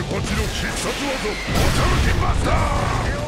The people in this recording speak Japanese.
こっちの必殺技驚きマスター